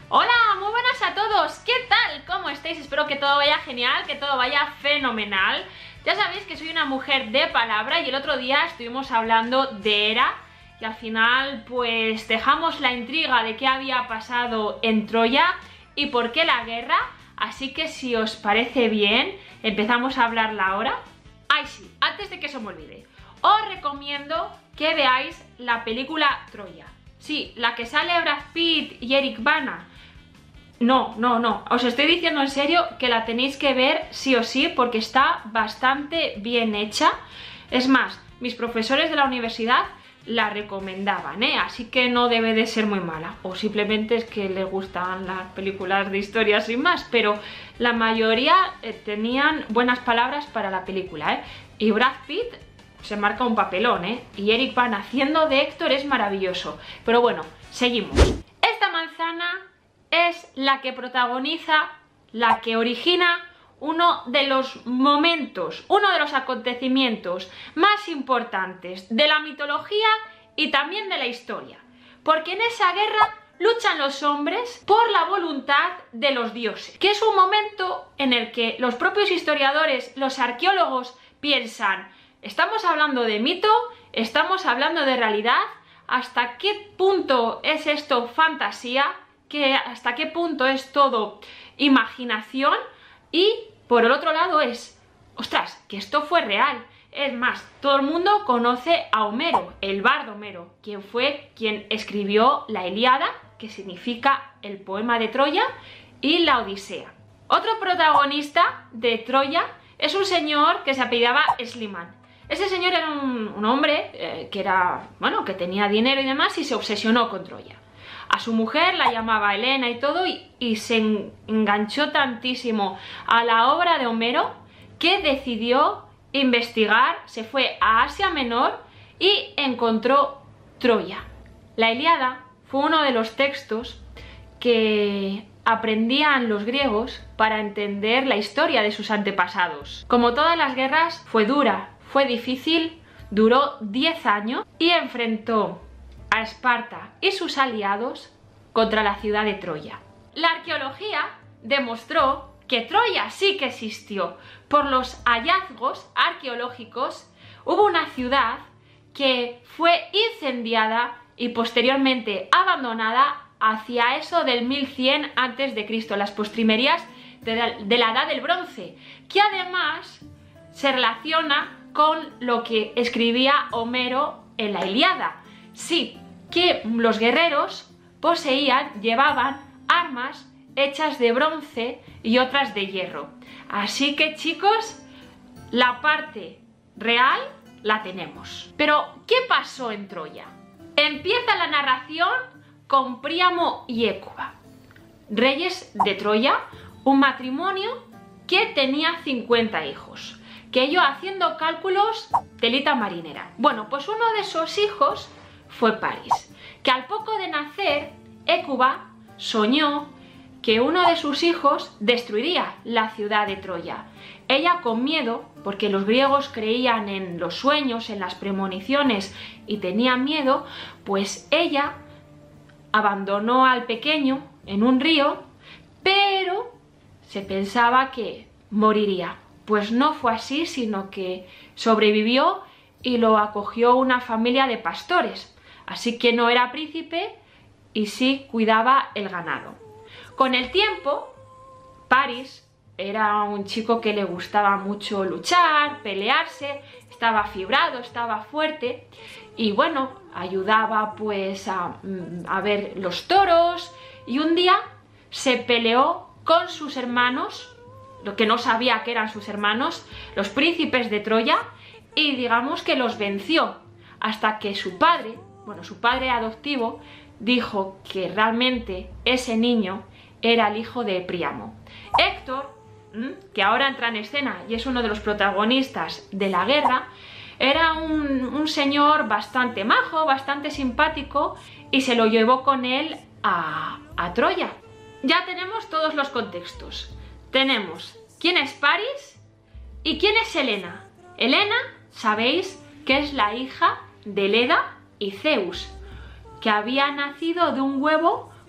Hola, muy buenas a todos, ¿qué tal? ¿Cómo estáis? Espero que todo vaya genial, que todo vaya fenomenal. Ya sabéis que soy una mujer de palabra y el otro día estuvimos hablando de Hera y al final pues dejamos la intriga de qué había pasado en Troya y por qué la guerra. Así que si os parece bien, empezamos a hablarla ahora. Ay sí, antes de que se me olvide, os recomiendo que veáis la película Troya. Sí, la que sale Brad Pitt y Eric Bana. No, os estoy diciendo en serio que la tenéis que ver sí o sí porque está bastante bien hecha. Es más, mis profesores de la universidad la recomendaban, así que no debe de ser muy mala. O simplemente es que les gustan las películas de historia sin más, pero la mayoría tenían buenas palabras para la película, Y Brad Pitt se marca un papelón, Y Eric Bana haciendo de Héctor es maravilloso. Pero bueno, seguimos. Esta manzana es la que protagoniza, la que origina uno de los momentos, uno de los acontecimientos más importantes de la mitología y también de la historia. Porque en esa guerra luchan los hombres por la voluntad de los dioses, que es un momento en el que los propios historiadores, los arqueólogos piensan, ¿estamos hablando de mito? ¿Estamos hablando de realidad? ¿Hasta qué punto es esto fantasía? ¿Hasta qué punto es todo imaginación? Y por el otro lado es, ostras, que esto fue real. Es más, todo el mundo conoce a Homero, el bardo Homero, quien fue quien escribió la Ilíada, que significa el poema de Troya, y la Odisea. Otro protagonista de Troya es un señor que se apellidaba Esliman. Ese señor era un hombre que tenía dinero y demás y se obsesionó con Troya. A su mujer la llamaba Helena y todo y se enganchó tantísimo a la obra de Homero que decidió investigar, se fue a Asia Menor y encontró Troya. La Ilíada fue uno de los textos que aprendían los griegos para entender la historia de sus antepasados. Como todas las guerras, fue dura, fue difícil, duró 10 años y enfrentó a Esparta y sus aliados contra la ciudad de Troya. La arqueología demostró que Troya sí que existió. Por los hallazgos arqueológicos hubo una ciudad que fue incendiada y posteriormente abandonada hacia eso del 1100 a.C., las postrimerías de la Edad del Bronce, que además se relaciona con lo que escribía Homero en la Ilíada. Sí, que los guerreros llevaban armas hechas de bronce y otras de hierro. Así que chicos, la parte real la tenemos. Pero, ¿qué pasó en Troya? Empieza la narración con Príamo y Hécuba, reyes de Troya, un matrimonio que tenía 50 hijos. Que yo haciendo cálculos, telita marinera. Bueno, pues uno de esos hijos fue París, que al poco de nacer, Hécuba soñó que uno de sus hijos destruiría la ciudad de Troya. Ella, con miedo, porque los griegos creían en los sueños, en las premoniciones y tenían miedo, pues ella abandonó al pequeño en un río, pero se pensaba que moriría. Pues no fue así, sino que sobrevivió y lo acogió una familia de pastores. Así que no era príncipe y sí cuidaba el ganado. Con el tiempo, París era un chico que le gustaba mucho luchar, pelearse, estaba fibrado, estaba fuerte y bueno, ayudaba pues a ver los toros y un día se peleó con sus hermanos, lo que no sabía que eran sus hermanos, los príncipes de Troya, y digamos que los venció hasta que su padre adoptivo, dijo que realmente ese niño era el hijo de Príamo. Héctor, que ahora entra en escena y es uno de los protagonistas de la guerra, era un señor bastante majo, bastante simpático y se lo llevó con él a Troya. Ya tenemos todos los contextos. Tenemos quién es París y quién es Helena. Helena, sabéis que es la hija de Leda y Zeus, que había nacido de un huevo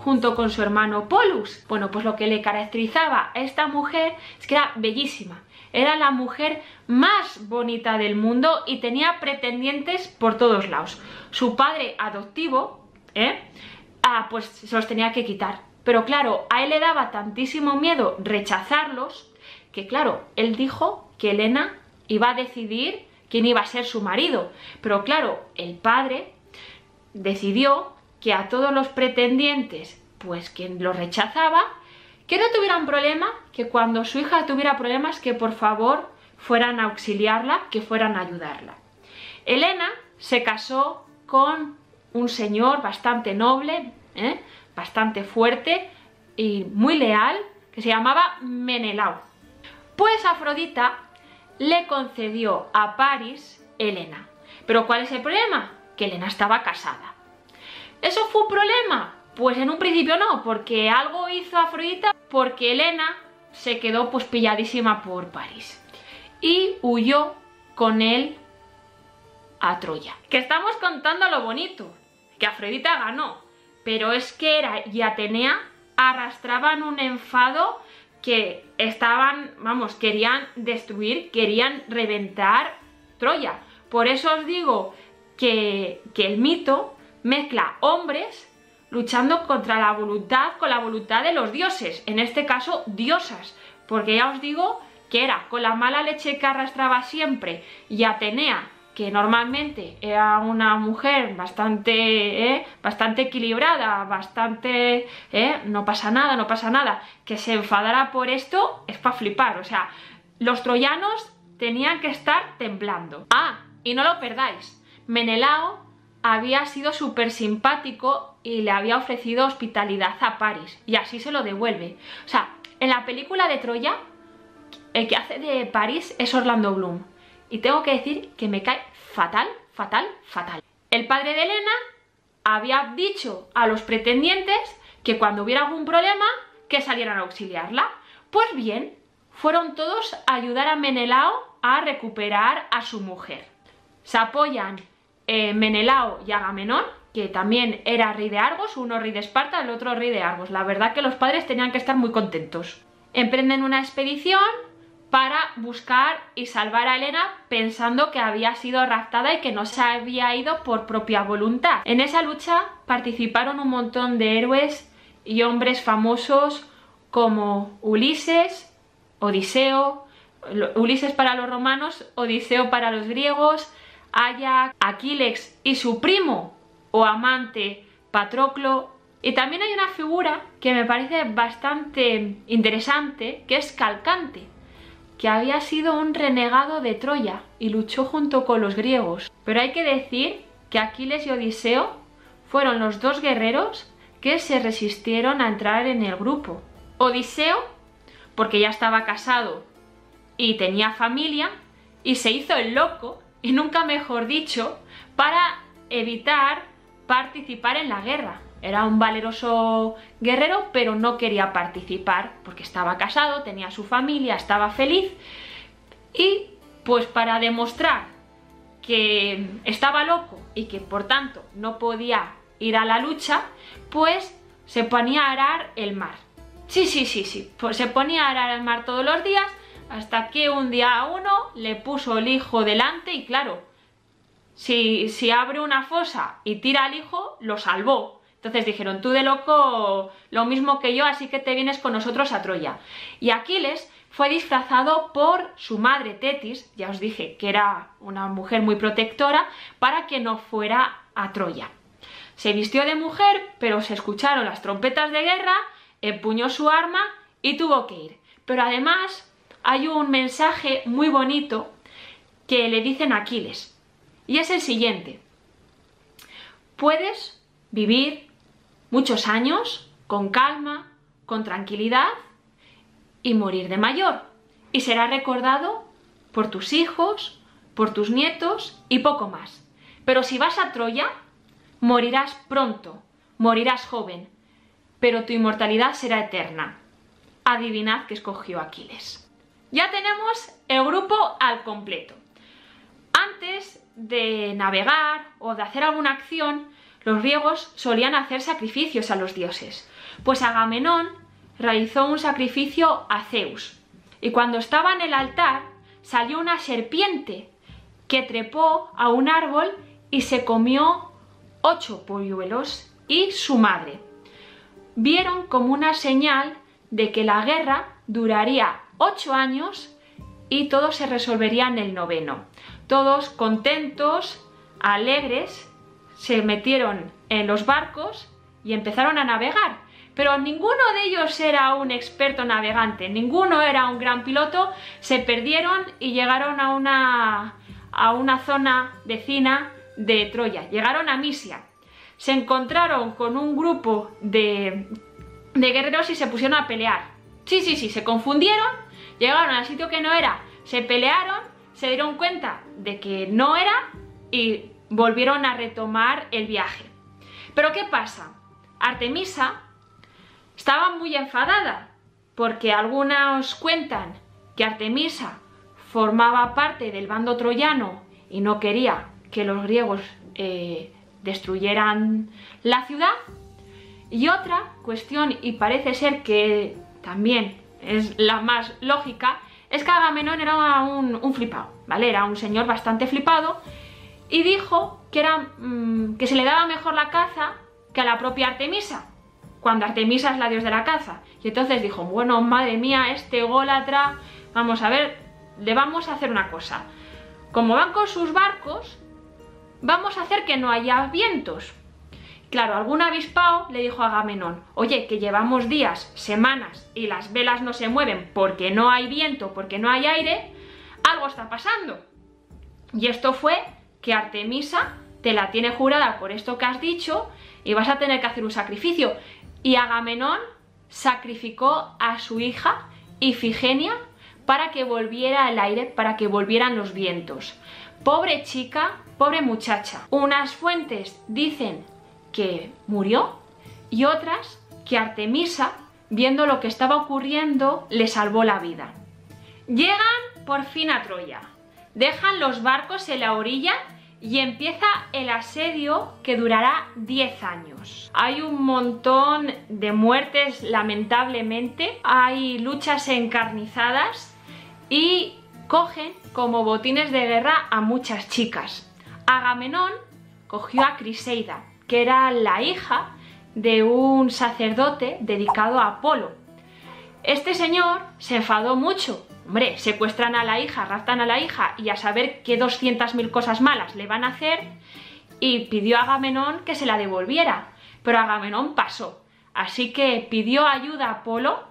junto con su hermano Polus. Bueno, pues lo que le caracterizaba a esta mujer es que era bellísima. Era la mujer más bonita del mundo y tenía pretendientes por todos lados. Su padre adoptivo, pues se los tenía que quitar. Pero claro, a él le daba tantísimo miedo rechazarlos que claro, él dijo que Helena iba a decidir quién iba a ser su marido. Pero claro, el padre decidió que a todos los pretendientes, pues quien los rechazaba, que no tuvieran problema, que cuando su hija tuviera problemas, que por favor fueran a auxiliarla, que fueran a ayudarla. Helena se casó con un señor bastante noble, bastante fuerte y muy leal, que se llamaba Menelao. Pues Afrodita le concedió a Paris Helena. Pero ¿cuál es el problema? Que Helena estaba casada. ¿Eso fue un problema? Pues en un principio no, porque algo hizo Afrodita, porque Helena se quedó pues pilladísima por París y huyó con él a Troya. Que estamos contando lo bonito, que Afrodita ganó, pero es que Hera y Atenea arrastraban un enfado que estaban, vamos, querían destruir, querían reventar Troya. Por eso os digo que el mito mezcla hombres luchando contra la voluntad con la voluntad de los dioses, en este caso diosas, porque ya os digo que Hera con la mala leche que arrastraba siempre y Atenea, que normalmente era una mujer bastante equilibrada, bastante no pasa nada, que se enfadara por esto es para flipar. O sea, los troyanos tenían que estar temblando. Ah, y no lo perdáis, Menelao había sido súper simpático y le había ofrecido hospitalidad a Paris y así se lo devuelve. O sea, en la película de Troya el que hace de Paris es Orlando Bloom y tengo que decir que me cae fatal. El padre de Helena había dicho a los pretendientes que cuando hubiera algún problema que salieran a auxiliarla. Pues bien, fueron todos a ayudar a Menelao a recuperar a su mujer. Se apoyan Menelao y Agamenón, que también era rey de Argos, uno rey de Esparta, el otro rey de Argos. La verdad que los padres tenían que estar muy contentos. Emprenden una expedición para buscar y salvar a Helena, pensando que había sido raptada y que no se había ido por propia voluntad. En esa lucha participaron un montón de héroes y hombres famosos como Ulises, Odiseo, Ulises para los romanos, Odiseo para los griegos, Áyax, Aquiles y su primo o amante Patroclo. Y también hay una figura que me parece bastante interesante, que es Calcante, que había sido un renegado de Troya y luchó junto con los griegos. Pero hay que decir que Aquiles y Odiseo fueron los dos guerreros que se resistieron a entrar en el grupo. Odiseo, porque ya estaba casado y tenía familia, y se hizo el loco, y nunca mejor dicho, para evitar participar en la guerra. Era un valeroso guerrero, pero no quería participar porque estaba casado, tenía su familia, estaba feliz. Y pues para demostrar que estaba loco y que por tanto no podía ir a la lucha, pues se ponía a arar el mar. Sí, pues se ponía a arar el mar todos los días, hasta que un día a uno le puso el hijo delante y claro, si abre una fosa y tira al hijo, lo salvó. Entonces dijeron, tú de loco lo mismo que yo, así que te vienes con nosotros a Troya. Y Aquiles fue disfrazado por su madre Tetis, ya os dije que era una mujer muy protectora, para que no fuera a Troya. Se vistió de mujer, pero se escucharon las trompetas de guerra, empuñó su arma y tuvo que ir. Pero además hay un mensaje muy bonito que le dicen a Aquiles, y es el siguiente: puedes vivir muchos años con calma, con tranquilidad y morir de mayor, y serás recordado por tus hijos, por tus nietos y poco más. Pero si vas a Troya, morirás pronto, morirás joven, pero tu inmortalidad será eterna. Adivinad qué escogió Aquiles. Ya tenemos el grupo al completo. Antes de navegar o de hacer alguna acción, los griegos solían hacer sacrificios a los dioses. Pues Agamenón realizó un sacrificio a Zeus. Y cuando estaba en el altar, salió una serpiente que trepó a un árbol y se comió 8 polluelos y su madre. Vieron como una señal de que la guerra duraría 8 años y todo se resolvería en el 9º. Todos contentos, alegres, se metieron en los barcos y empezaron a navegar. Pero ninguno de ellos era un experto navegante, ninguno era un gran piloto, se perdieron y llegaron a una zona vecina de Troya, llegaron a Misia. Se encontraron con un grupo de guerreros y se pusieron a pelear. Sí, se confundieron, llegaron al sitio que no era, se pelearon, se dieron cuenta de que no era y volvieron a retomar el viaje. Pero ¿qué pasa? Artemisa estaba muy enfadada porque algunos cuentan que Artemisa formaba parte del bando troyano y no quería que los griegos destruyeran la ciudad. Y otra cuestión, y parece ser que también es la más lógica, es que Agamenón era un flipado, ¿vale? Era un señor bastante flipado y dijo que se le daba mejor la caza que a la propia Artemisa, cuando Artemisa es la diosa de la caza. Y entonces dijo, bueno, madre mía, este ególatra, vamos a ver, le vamos a hacer una cosa. Como van con sus barcos, vamos a hacer que no haya vientos. Claro, algún avispao le dijo a Agamenón, oye, que llevamos días, semanas y las velas no se mueven porque no hay viento, porque no hay aire, algo está pasando. Y esto fue que Artemisa te la tiene jurada por esto que has dicho y vas a tener que hacer un sacrificio. Y Agamenón sacrificó a su hija Ifigenia para que volviera el aire, para que volvieran los vientos. Pobre chica, pobre muchacha. Unas fuentes dicen que murió y otras que Artemisa, viendo lo que estaba ocurriendo, le salvó la vida. Llegan por fin a Troya, dejan los barcos en la orilla y empieza el asedio que durará 10 años. Hay un montón de muertes, lamentablemente, hay luchas encarnizadas y cogen como botines de guerra a muchas chicas. Agamenón cogió a Criseida, que era la hija de un sacerdote dedicado a Apolo. Este señor se enfadó mucho. Hombre, secuestran a la hija, raptan a la hija y a saber qué 200.000 cosas malas le van a hacer, y pidió a Agamenón que se la devolviera, pero Agamenón pasó. Así que pidió ayuda a Apolo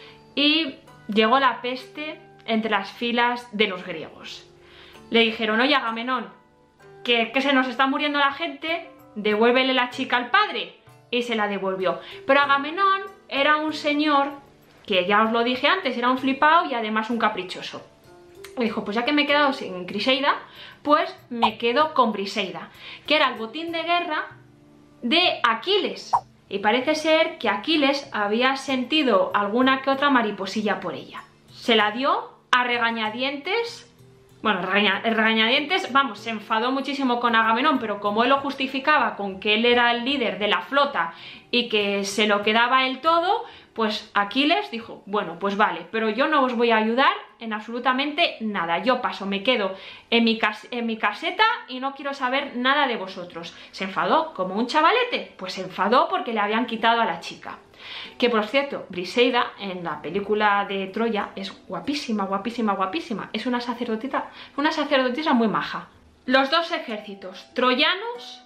y llegó la peste entre las filas de los griegos. Le dijeron, oye Agamenón, que se nos está muriendo la gente, devuélvele la chica al padre, y se la devolvió. Pero Agamenón era un señor que, ya os lo dije antes, era un flipado y además un caprichoso. Me dijo, pues ya que me he quedado sin Criseida, pues me quedo con Briseida, que era el botín de guerra de Aquiles. Y parece ser que Aquiles había sentido alguna que otra mariposilla por ella. Se la dio a regañadientes. Bueno, regañadientes, vamos, se enfadó muchísimo con Agamenón, pero como él lo justificaba con que él era el líder de la flota y que se lo quedaba él todo, pues Aquiles dijo, bueno, pues vale, pero yo no os voy a ayudar en absolutamente nada. Yo paso, me quedo en mi caseta y no quiero saber nada de vosotros. Se enfadó como un chavalete, pues se enfadó porque le habían quitado a la chica. Que por cierto, Briseida en la película de Troya es guapísima, guapísima, guapísima. Es una sacerdotisa muy maja. Los dos ejércitos, troyanos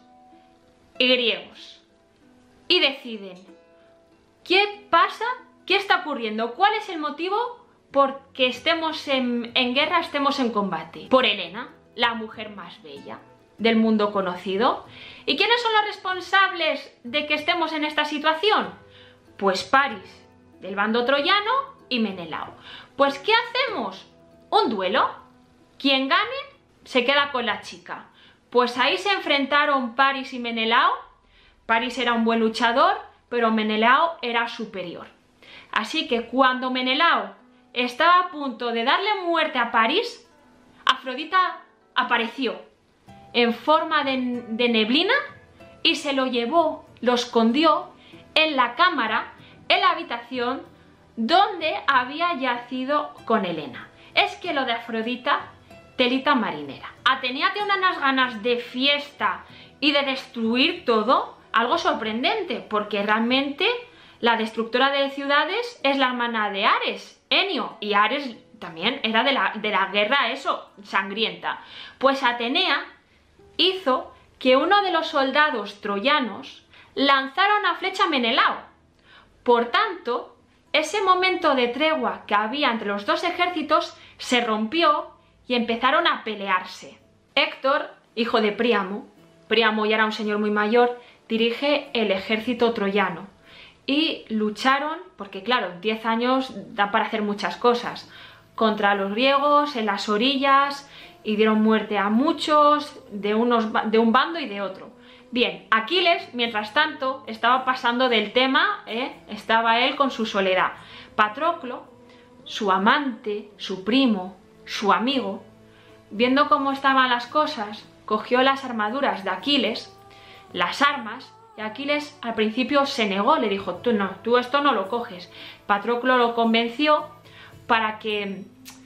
y griegos. Y deciden, ¿qué pasa? ¿Qué está ocurriendo? ¿Cuál es el motivo por que estemos en guerra, estemos en combate? Por Helena, la mujer más bella del mundo conocido. ¿Y quiénes son los responsables de que estemos en esta situación? Pues Paris, del bando troyano, y Menelao. Pues ¿qué hacemos? Un duelo. Quien gane se queda con la chica. Pues ahí se enfrentaron Paris y Menelao. Paris era un buen luchador, pero Menelao era superior. Así que cuando Menelao estaba a punto de darle muerte a Paris, Afrodita apareció en forma de neblina y se lo llevó, lo escondió en la cámara, en la habitación donde había yacido con Helena. Es que lo de Afrodita, telita marinera. Atenea tiene unas ganas de fiesta y de destruir todo, algo sorprendente, porque realmente la destructora de ciudades es la hermana de Ares, Enio, y Ares también era de la guerra, eso, sangrienta. Pues Atenea hizo que uno de los soldados troyanos lanzara una flecha a Menelao. Por tanto, ese momento de tregua que había entre los dos ejércitos se rompió y empezaron a pelearse. Héctor, hijo de Príamo ya era un señor muy mayor, dirige el ejército troyano. Y lucharon, porque claro, 10 años da para hacer muchas cosas, contra los griegos en las orillas, y dieron muerte a muchos, de un bando y de otro. Bien, Aquiles, mientras tanto, estaba pasando del tema, estaba él con su soledad. Patroclo, su amante, su primo, su amigo, viendo cómo estaban las cosas, cogió las armaduras de Aquiles, las armas, y Aquiles al principio se negó, le dijo, tú esto no lo coges. Patroclo lo convenció para que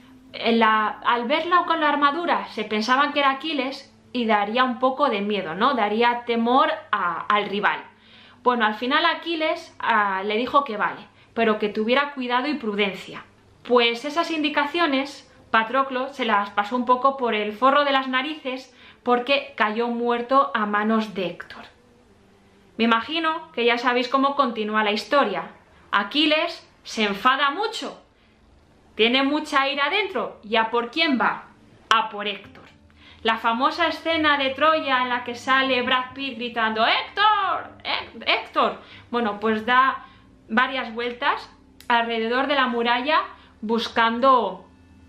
al verlo con la armadura se pensaban que era Aquiles y daría un poco de miedo, ¿no? Daría temor al rival. Bueno, al final Aquiles le dijo que vale, pero que tuviera cuidado y prudencia. Pues esas indicaciones Patroclo se las pasó un poco por el forro de las narices porque cayó muerto a manos de Héctor. Me imagino que ya sabéis cómo continúa la historia. Aquiles se enfada mucho, tiene mucha ira dentro, ¿y a por quién va? A por Héctor. La famosa escena de Troya en la que sale Brad Pitt gritando ¡Héctor! ¡Héctor! Bueno, pues da varias vueltas alrededor de la muralla buscando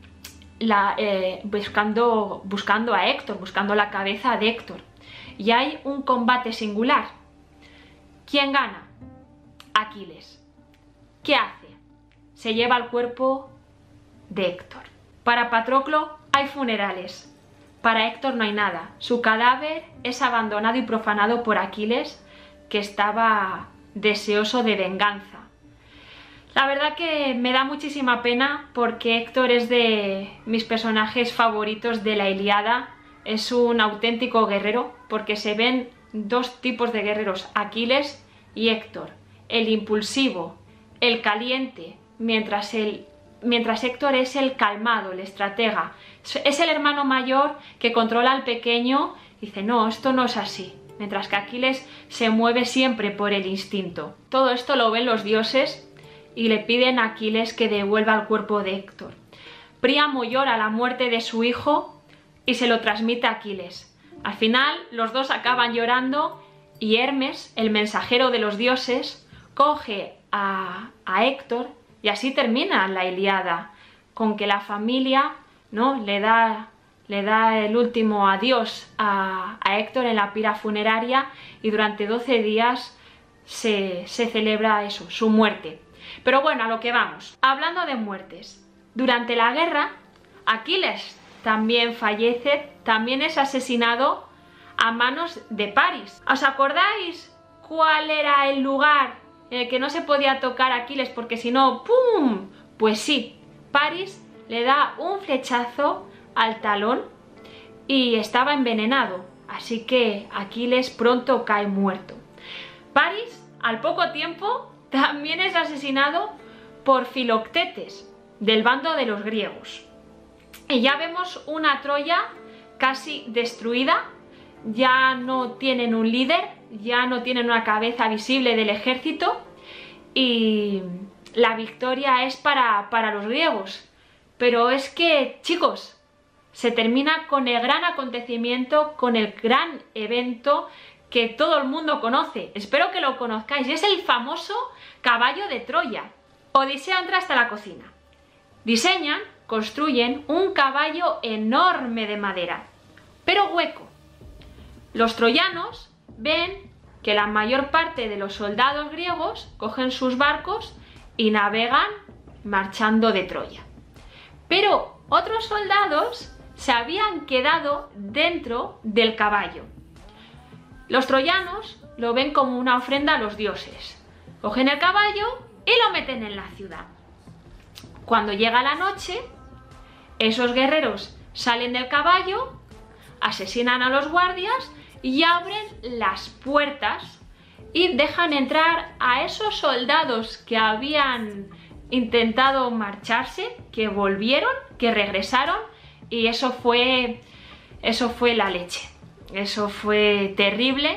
a Héctor, buscando la cabeza de Héctor. Y hay un combate singular. ¿Quién gana? Aquiles. ¿Qué hace? Se lleva el cuerpo de Héctor. Para Patroclo hay funerales. Para Héctor no hay nada. Su cadáver es abandonado y profanado por Aquiles, que estaba deseoso de venganza. La verdad que me da muchísima pena porque Héctor es de mis personajes favoritos de la Ilíada. Es un auténtico guerrero porque se ven dos tipos de guerreros, Aquiles y Héctor. El impulsivo, el caliente, mientras Héctor es el calmado, el estratega. Es el hermano mayor que controla al pequeño y dice, no, esto no es así. Mientras que Aquiles se mueve siempre por el instinto. Todo esto lo ven los dioses y le piden a Aquiles que devuelva el cuerpo de Héctor. Príamo llora la muerte de su hijo y se lo transmite a Aquiles. Al final los dos acaban llorando y Hermes, el mensajero de los dioses, coge a Héctor y así termina la Ilíada, con que la familia, ¿no?, le da el último adiós a Héctor en la pira funeraria y durante 12 días se celebra eso, su muerte. Pero bueno, a lo que vamos. Hablando de muertes, durante la guerra Aquiles también fallece, también es asesinado a manos de Paris. ¿Os acordáis cuál era el lugar en el que no se podía tocar a Aquiles porque si no, ¡pum! Pues sí, Paris le da un flechazo al talón y estaba envenenado, así que Aquiles pronto cae muerto. Paris, al poco tiempo, también es asesinado por Filoctetes, del bando de los griegos. Y ya vemos una Troya casi destruida, ya no tienen un líder, ya no tienen una cabeza visible del ejército y la victoria es para los griegos. Pero es que, chicos, se termina con el gran acontecimiento, con el gran evento que todo el mundo conoce. Espero que lo conozcáis. Es el famoso caballo de Troya. Odiseo entra hasta la cocina. Diseñan, construyen un caballo enorme de madera, pero hueco. Los troyanos ven que la mayor parte de los soldados griegos cogen sus barcos y navegan marchando de Troya. Pero otros soldados se habían quedado dentro del caballo. Los troyanos lo ven como una ofrenda a los dioses. Cogen el caballo y lo meten en la ciudad. Cuando llega la noche, esos guerreros salen del caballo, asesinan a los guardias y abren las puertas y dejan entrar a esos soldados que habían intentado marcharse, que volvieron, que regresaron, y eso fue la leche. Eso fue terrible,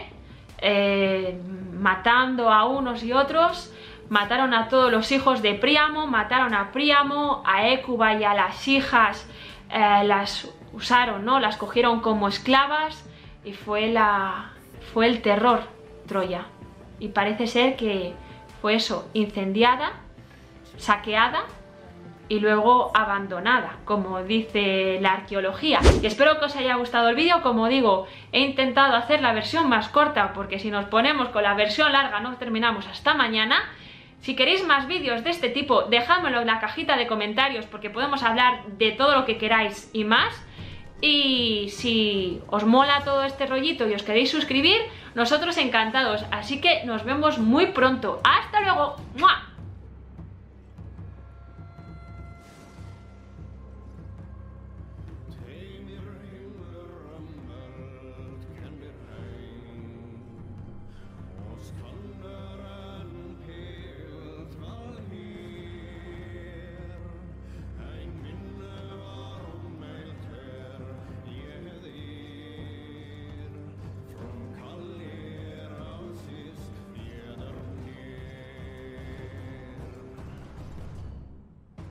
matando a unos y otros. Mataron a todos los hijos de Príamo, mataron a Príamo, a Hécuba y a las hijas las usaron, ¿no? Las cogieron como esclavas y fue el terror Troya. Y parece ser que fue eso, incendiada, saqueada y luego abandonada, como dice la arqueología. Y espero que os haya gustado el vídeo. Como digo, he intentado hacer la versión más corta porque si nos ponemos con la versión larga no terminamos hasta mañana. Si queréis más vídeos de este tipo, dejádmelo en la cajita de comentarios porque podemos hablar de todo lo que queráis y más. Y si os mola todo este rollito y os queréis suscribir, nosotros encantados. Así que nos vemos muy pronto. ¡Hasta luego! ¡Mua!